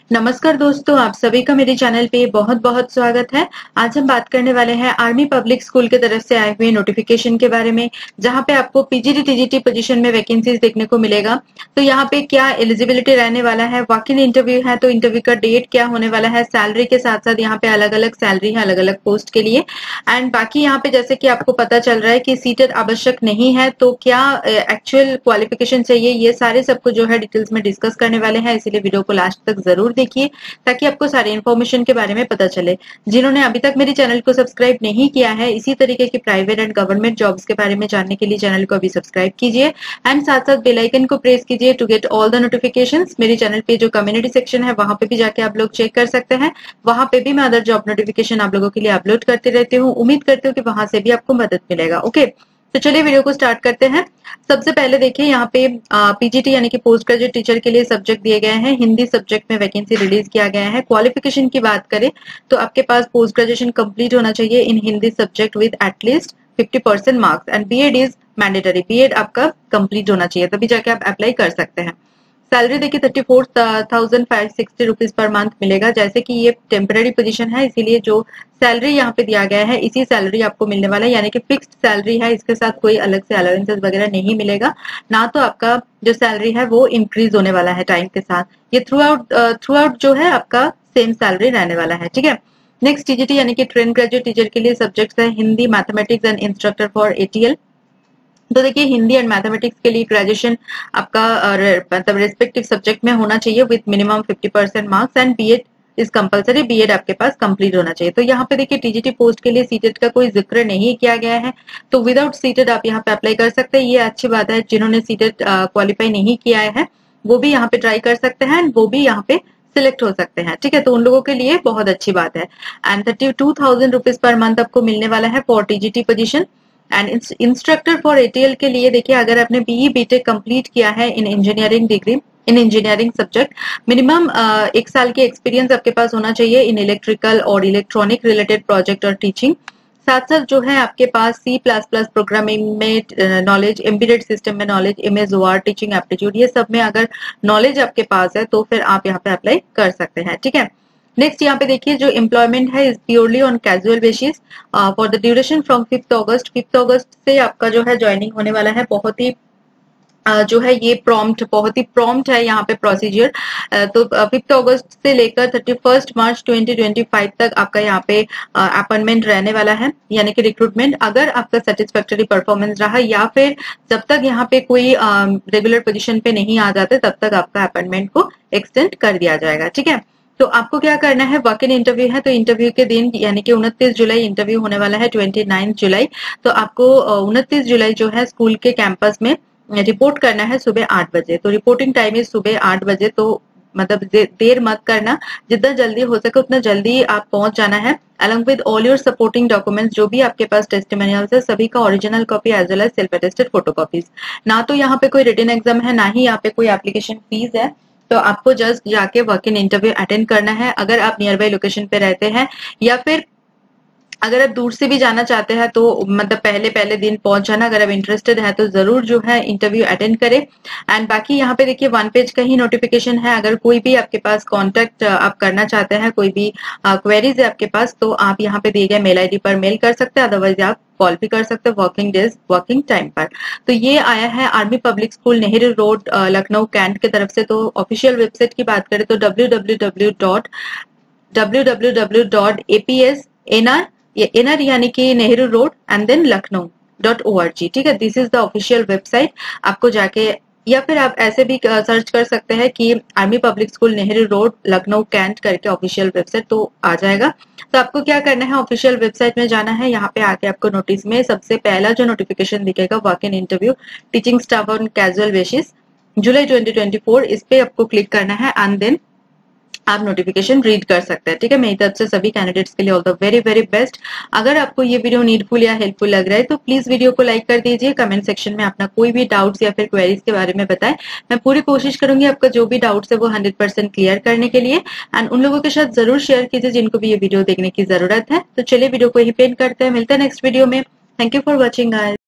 नमस्कार दोस्तों, आप सभी का मेरे चैनल पे बहुत बहुत स्वागत है। आज हम बात करने वाले हैं आर्मी पब्लिक स्कूल की तरफ से आए हुए नोटिफिकेशन के बारे में, जहां पे आपको पीजीटी टीजीटी पोजीशन में वैकेंसीज देखने को मिलेगा। तो यहाँ पे क्या एलिजिबिलिटी रहने वाला है, वॉक इन इंटरव्यू है तो इंटरव्यू का डेट क्या होने वाला है, सैलरी के साथ साथ यहाँ पे अलग अलग सैलरी है अलग अलग पोस्ट के लिए। एंड बाकी यहाँ पे जैसे कि आपको पता चल रहा है कि सीटेट आवश्यक नहीं है, तो क्या एक्चुअल क्वालिफिकेशन चाहिए, ये सारे सबको जो है डिटेल्स में डिस्कस करने वाले हैं। इसीलिए वीडियो को लास्ट तक जरूर देखिए ताकि आपको सारी इन्फॉर्मेशन के बारे में पता चले। जिन्होंने अभी तक मेरे चैनल को सब्सक्राइब नहीं किया है, इसी तरीके की प्राइवेट एंड गवर्नमेंट जॉब्स के बारे में जानने के लिए चैनल को अभी सब्सक्राइब कीजिए एंड साथ साथ बेल आइकन को प्रेस कीजिए to get all the notifications. मेरे चैनल पे जो कम्युनिटी सेक्शन है वहां पे भी जाके आप लोग चेक कर सकते हैं। वहां पे भी मैं अदर जॉब नोटिफिकेशन आप लोगों के लिए अपलोड करते रहती हूँ। उम्मीद करती हूँ कि वहां से भी आपको मदद मिलेगा। ओके, तो चलिए वीडियो को स्टार्ट करते हैं। सबसे पहले देखिए यहाँ पे पीजीटी यानी कि पोस्ट ग्रेजुएट टीचर के लिए सब्जेक्ट दिए गए हैं। हिंदी सब्जेक्ट में वैकेंसी रिलीज किया गया है। क्वालिफिकेशन की बात करें तो आपके पास पोस्ट ग्रेजुएशन कंप्लीट होना चाहिए in Hindi subject with at least 50% marks and BEd is mandatory. BEd आपका कंप्लीट होना चाहिए, तभी जाके आप अप्लाई कर सकते हैं। सैलरी देखिए 34,560 रुपीज पर मंथ मिलेगा। जैसे कि ये टेम्पररी पोजीशन है, इसीलिए जो सैलरी यहाँ पे दिया गया है इसी सैलरी आपको मिलने वाला है, यानी कि फिक्स्ड सैलरी है। इसके साथ कोई अलग से अलाउंसेस वगैरह नहीं मिलेगा, ना तो आपका जो सैलरी है वो इंक्रीज होने वाला है टाइम के साथ। ये थ्रू आउट जो है आपका सेम सैलरी रहने वाला है। ठीक है, नेक्स्ट टीजीटी यानी कि ट्रेन ग्रेजुएट टीचर के लिए सब्जेक्ट्स है Hindi, mathematics and instructor for ATL. तो देखिए हिंदी एंड मैथमेटिक्स के लिए ग्रेजुएशन आपका मतलब रेस्पेक्टिव सब्जेक्ट में होना चाहिए with minimum 50% marks and BEd is compulsory. BEd आपके पास कंप्लीट होना चाहिए। तो यहाँ पे देखिए टीजीटी पोस्ट के लिए सीटेट का कोई जिक्र नहीं किया गया है, तो विदाउट सीटेट आप यहाँ पे अप्लाई कर सकते हैं। ये अच्छी बात है। जिन्होंने सीटेट क्वालिफाई नहीं किया है वो भी यहाँ पे ट्राई कर सकते हैं एंड वो भी यहाँ पे सिलेक्ट हो सकते हैं। ठीक है, तो उन लोगों के लिए बहुत अच्छी बात है। एंड 32,000 रुपीज पर मंथ आपको मिलने वाला है for TGT position. And instructor for ATL के लिए देखिए अगर आपने बीई बीटेक कंप्लीट किया है in engineering degree in engineering subject, minimum 1 साल की एक्सपीरियंस आपके पास होना चाहिए इन इलेक्ट्रिकल और इलेक्ट्रॉनिक रिलेटेड प्रोजेक्ट और टीचिंग। साथ साथ जो है आपके पास C++ प्रोग्रामिंग में नॉलेज, एम्बेडेड सिस्टम में knowledge, image or, teaching aptitude, ये सब में अगर नॉलेज आपके पास है तो फिर आप यहाँ पे अप्लाई कर सकते हैं। ठीक है, नेक्स्ट यहाँ पे देखिए जो एम्प्लॉयमेंट है is purely on casual basis for the duration from 5 August. 5 अगस्त से आपका जो है ज्वाइनिंग होने वाला है। बहुत ही जो है ये बहुत ही प्रॉम्प्ट है यहाँ पे प्रोसीजर। तो 5 अगस्त से लेकर 31 मार्च 2025 तक आपका यहाँ पे अपॉइंटमेंट रहने वाला है, यानी कि रिक्रूटमेंट। अगर आपका सेटिस्फैक्टरी परफॉर्मेंस रहा या फिर जब तक यहाँ पे कोई रेगुलर पोजीशन पे नहीं आ जाते तब तक आपका अपॉइंटमेंट को एक्सटेंड कर दिया जाएगा। ठीक है, तो आपको क्या करना है, वॉक इन इंटरव्यू है तो इंटरव्यू के दिन यानी कि 29 जुलाई इंटरव्यू होने वाला है, 29 जुलाई। तो आपको 29 जुलाई जो है स्कूल के कैंपस में रिपोर्ट करना है सुबह 8 बजे। तो रिपोर्टिंग टाइम है सुबह 8 बजे, तो मतलब देर मत करना, जितना जल्दी हो सके उतना जल्दी आप पहुंच जाना है। Along with all your supporting documents, जो भी आपके पास टेस्टिमोनियल्स है सभी का original copy as well as self attested photocopies. ना तो यहाँ पे कोई रिटन एग्जाम है, ना ही यहाँ पे कोई एप्लीकेशन फीस है। तो आपको जस्ट जाके वॉक इन इंटरव्यू अटेंड करना है। अगर आप नियर बाय लोकेशन पे रहते हैं या फिर अगर आप दूर से भी जाना चाहते हैं तो मतलब पहले पहले दिन पहुंच जाना। अगर आप इंटरेस्टेड है तो जरूर जो है इंटरव्यू अटेंड करें। एंड बाकी यहाँ पे देखिए 1 पेज का ही नोटिफिकेशन है। अगर कोई भी आपके पास कांटेक्ट आप करना चाहते हैं, कोई भी क्वेरीज है आपके पास, तो आप यहाँ पे दिए गए मेल आईडी पर मेल कर सकते हैं, अदरवाइज आप कॉल भी कर सकते हैं वर्किंग डेज वर्किंग टाइम पर। तो ये आया है army public school Nehru road Lucknow cantt की तरफ से। तो ऑफिशियल वेबसाइट की बात करें तो www.apsnr ये एनआर यानी कि नेहरू रोड एंड देन लखनऊ.org। ठीक है, this is the official website. आपको जाके या फिर आप ऐसे भी सर्च कर सकते हैं कि army public school Nehru road Lucknow cantt करके ऑफिशियल वेबसाइट, तो आ जाएगा। तो आपको क्या करना है, ऑफिशियल वेबसाइट में जाना है। यहाँ पे आके आपको नोटिस में सबसे पहला जो नोटिफिकेशन दिखेगा walk in interview teaching staff on casual basis July 2024, इस पे आपको क्लिक करना है एंड देन आप नोटिफिकेशन रीड कर सकते हैं। ठीक है, मेरी तरफ से सभी कैंडिडेट्स के लिए all the very very best. अगर आपको ये वीडियो नीडफुल या हेल्पफुल लग रहा है तो प्लीज वीडियो को लाइक कर दीजिए। कमेंट सेक्शन में अपना कोई भी डाउट्स या फिर क्वेरीज के बारे में बताएं। मैं पूरी कोशिश करूंगी आपका जो भी डाउट्स है वो 100% क्लियर करने के लिए। एंड उन लोगों के साथ जरूर शेयर कीजिए जिनको भी ये वीडियो देखने की जरूरत है। तो चलिए वीडियो को यही पेंट करते हैं, मिलते हैं नेक्स्ट वीडियो में। Thank you for watching guys.